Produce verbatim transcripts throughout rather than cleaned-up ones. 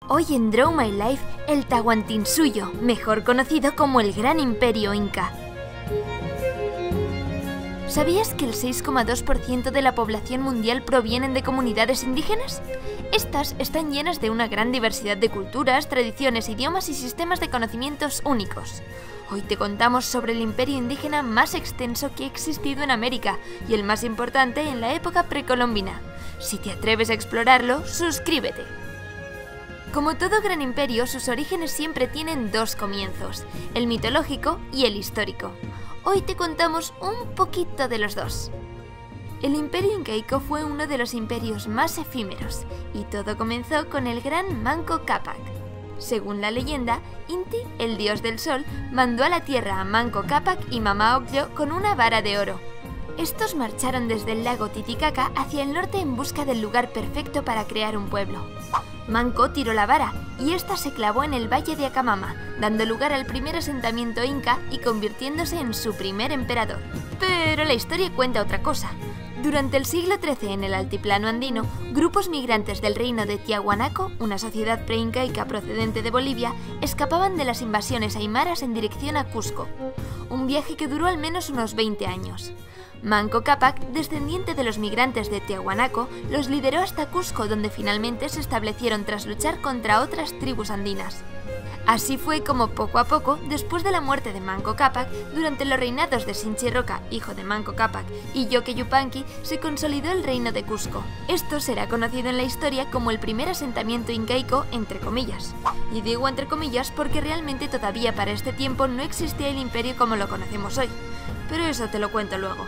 Hoy en Draw My Life, el Tahuantinsuyo, mejor conocido como el Gran Imperio Inca. ¿Sabías que el seis coma dos por ciento de la población mundial provienen de comunidades indígenas? Estas están llenas de una gran diversidad de culturas, tradiciones, idiomas y sistemas de conocimientos únicos. Hoy te contamos sobre el imperio indígena más extenso que ha existido en América y el más importante en la época precolombina. Si te atreves a explorarlo, suscríbete. Como todo gran imperio, sus orígenes siempre tienen dos comienzos, el mitológico y el histórico. Hoy te contamos un poquito de los dos. El imperio incaico fue uno de los imperios más efímeros, y todo comenzó con el gran Manco Cápac. Según la leyenda, Inti, el dios del sol, mandó a la tierra a Manco Cápac y Mama Ocllo con una vara de oro. Estos marcharon desde el lago Titicaca hacia el norte en busca del lugar perfecto para crear un pueblo. Manco tiró la vara y ésta se clavó en el valle de Acamama, dando lugar al primer asentamiento inca y convirtiéndose en su primer emperador. Pero la historia cuenta otra cosa. Durante el siglo trece, en el altiplano andino, grupos migrantes del reino de Tiahuanaco, una sociedad preincaica procedente de Bolivia, escapaban de las invasiones aymaras en dirección a Cusco. Un viaje que duró al menos unos veinte años. Manco Cápac, descendiente de los migrantes de Tiahuanaco, los lideró hasta Cusco, donde finalmente se establecieron tras luchar contra otras tribus andinas. Así fue como poco a poco, después de la muerte de Manco Cápac, durante los reinados de Sinchi-Roca, hijo de Manco Cápac, y Yoque Yupanqui, se consolidó el reino de Cusco. Esto será conocido en la historia como el primer asentamiento incaico, entre comillas. Y digo entre comillas porque realmente todavía para este tiempo no existía el imperio como lo conocemos hoy. Pero eso te lo cuento luego.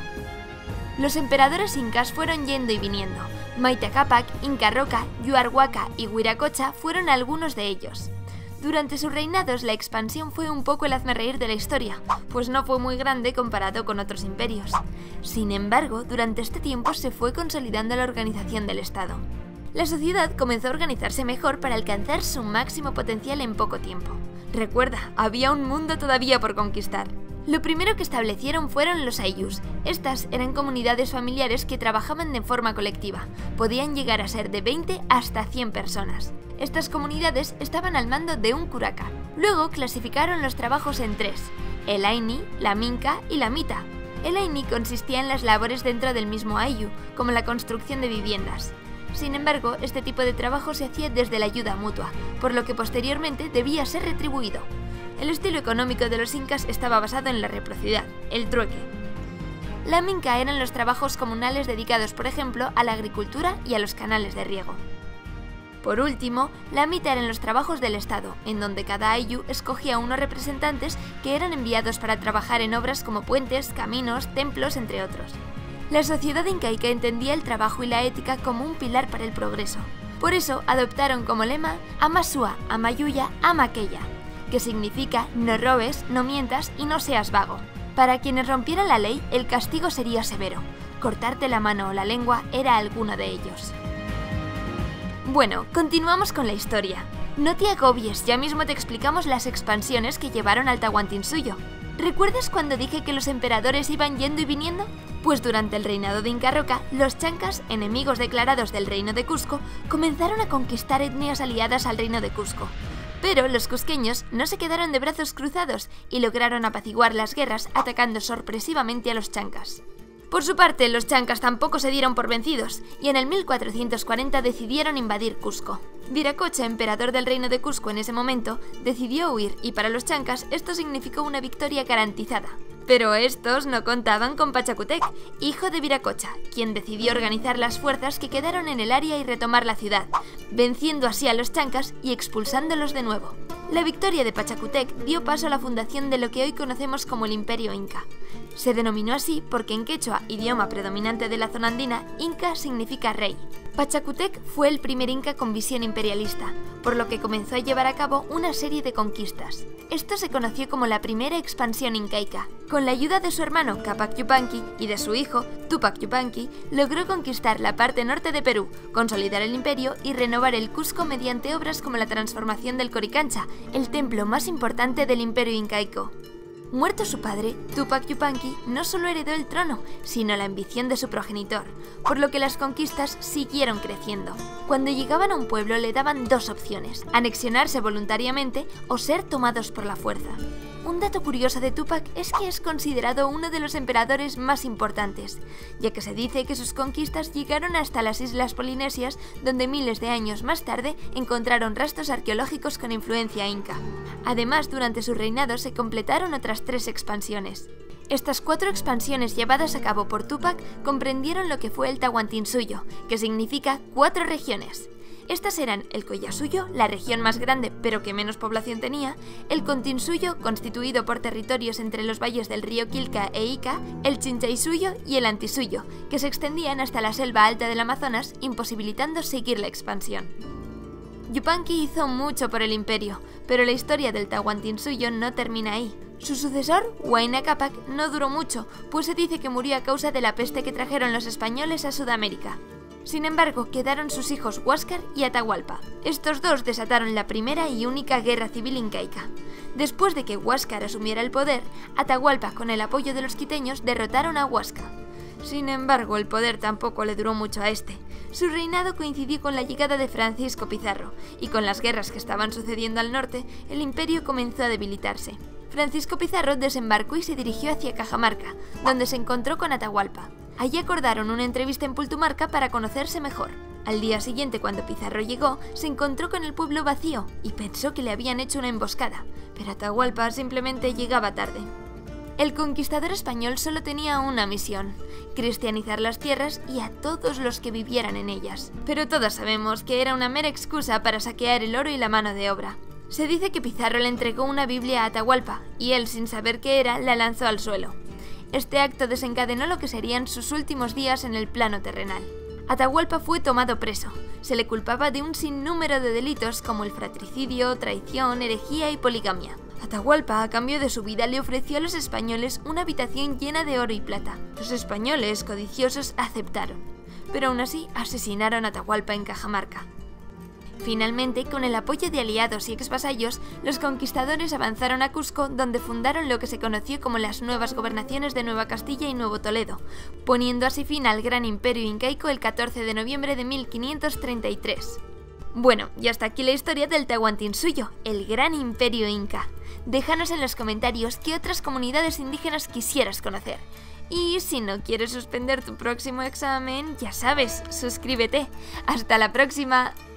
Los emperadores incas fueron yendo y viniendo. Maita Cápac, Inca Roca, Yuarhuaca y Huiracocha fueron algunos de ellos. Durante sus reinados la expansión fue un poco el hazmerreír de la historia, pues no fue muy grande comparado con otros imperios. Sin embargo, durante este tiempo se fue consolidando la organización del Estado. La sociedad comenzó a organizarse mejor para alcanzar su máximo potencial en poco tiempo. Recuerda, había un mundo todavía por conquistar. Lo primero que establecieron fueron los ayllus. Estas eran comunidades familiares que trabajaban de forma colectiva. Podían llegar a ser de veinte hasta cien personas. Estas comunidades estaban al mando de un curaca. Luego clasificaron los trabajos en tres: el aini, la minca y la mita. El aini consistía en las labores dentro del mismo ayllu, como la construcción de viviendas. Sin embargo, este tipo de trabajo se hacía desde la ayuda mutua, por lo que posteriormente debía ser retribuido. El estilo económico de los incas estaba basado en la reciprocidad, el trueque. La minca eran los trabajos comunales dedicados, por ejemplo, a la agricultura y a los canales de riego. Por último, la mita eran los trabajos del Estado, en donde cada ayllu escogía unos representantes que eran enviados para trabajar en obras como puentes, caminos, templos, entre otros. La sociedad incaica entendía el trabajo y la ética como un pilar para el progreso. Por eso adoptaron como lema Amasua, Amayuya, Amaqueya, que significa no robes, no mientas y no seas vago. Para quienes rompieran la ley, el castigo sería severo. Cortarte la mano o la lengua era alguno de ellos. Bueno, continuamos con la historia. No te agobies, ya mismo te explicamos las expansiones que llevaron al Tahuantinsuyo. ¿Recuerdas cuando dije que los emperadores iban yendo y viniendo? Pues durante el reinado de Inca Roca, los chancas, enemigos declarados del reino de Cusco, comenzaron a conquistar etnias aliadas al reino de Cusco. Pero los cusqueños no se quedaron de brazos cruzados y lograron apaciguar las guerras atacando sorpresivamente a los chancas. Por su parte, los chancas tampoco se dieron por vencidos y en el mil cuatrocientos cuarenta decidieron invadir Cusco. Viracocha, emperador del reino de Cusco en ese momento, decidió huir y para los chancas esto significó una victoria garantizada. Pero estos no contaban con Pachacutec, hijo de Viracocha, quien decidió organizar las fuerzas que quedaron en el área y retomar la ciudad, venciendo así a los chancas y expulsándolos de nuevo. La victoria de Pachacutec dio paso a la fundación de lo que hoy conocemos como el Imperio Inca. Se denominó así porque en quechua, idioma predominante de la zona andina, Inca significa rey. Pachacutec fue el primer inca con visión imperialista, por lo que comenzó a llevar a cabo una serie de conquistas. Esto se conoció como la primera expansión incaica. Con la ayuda de su hermano Cápac Yupanqui y de su hijo Túpac Yupanqui, logró conquistar la parte norte de Perú, consolidar el imperio y renovar el Cusco mediante obras como la transformación del Coricancha, el templo más importante del imperio incaico. Muerto su padre, Túpac Yupanqui no solo heredó el trono, sino la ambición de su progenitor, por lo que las conquistas siguieron creciendo. Cuando llegaban a un pueblo le daban dos opciones: anexionarse voluntariamente o ser tomados por la fuerza. Un dato curioso de Túpac es que es considerado uno de los emperadores más importantes, ya que se dice que sus conquistas llegaron hasta las islas polinesias, donde miles de años más tarde encontraron rastros arqueológicos con influencia inca. Además, durante su reinado se completaron otras tres expansiones. Estas cuatro expansiones llevadas a cabo por Túpac comprendieron lo que fue el Tahuantinsuyo, que significa cuatro regiones. Estas eran el Collasuyo, la región más grande pero que menos población tenía, el Continsuyo, constituido por territorios entre los valles del río Quilca e Ica, el Chinchaysuyo y el Antisuyo, que se extendían hasta la selva alta del Amazonas, imposibilitando seguir la expansión. Yupanqui hizo mucho por el imperio, pero la historia del Tahuantinsuyo no termina ahí. Su sucesor, Huayna Cápac, no duró mucho, pues se dice que murió a causa de la peste que trajeron los españoles a Sudamérica. Sin embargo, quedaron sus hijos Huáscar y Atahualpa. Estos dos desataron la primera y única guerra civil incaica. Después de que Huáscar asumiera el poder, Atahualpa, con el apoyo de los quiteños, derrotaron a Huasca. Sin embargo, el poder tampoco le duró mucho a este. Su reinado coincidió con la llegada de Francisco Pizarro, y con las guerras que estaban sucediendo al norte, el imperio comenzó a debilitarse. Francisco Pizarro desembarcó y se dirigió hacia Cajamarca, donde se encontró con Atahualpa. Allí acordaron una entrevista en Pultumarca para conocerse mejor. Al día siguiente, cuando Pizarro llegó, se encontró con el pueblo vacío y pensó que le habían hecho una emboscada, pero Atahualpa simplemente llegaba tarde. El conquistador español solo tenía una misión: cristianizar las tierras y a todos los que vivieran en ellas. Pero todos sabemos que era una mera excusa para saquear el oro y la mano de obra. Se dice que Pizarro le entregó una Biblia a Atahualpa y él, sin saber qué era, la lanzó al suelo. Este acto desencadenó lo que serían sus últimos días en el plano terrenal. Atahualpa fue tomado preso. Se le culpaba de un sinnúmero de delitos como el fratricidio, traición, herejía y poligamia. Atahualpa, a cambio de su vida, le ofreció a los españoles una habitación llena de oro y plata. Los españoles, codiciosos, aceptaron, pero aún así asesinaron a Atahualpa en Cajamarca. Finalmente, con el apoyo de aliados y exvasallos, los conquistadores avanzaron a Cusco, donde fundaron lo que se conoció como las nuevas gobernaciones de Nueva Castilla y Nuevo Toledo, poniendo así fin al gran imperio incaico el catorce de noviembre de mil quinientos treinta y tres. Bueno, y hasta aquí la historia del Tahuantinsuyo, el gran imperio inca. Déjanos en los comentarios qué otras comunidades indígenas quisieras conocer. Y si no quieres suspender tu próximo examen, ya sabes, suscríbete. ¡Hasta la próxima!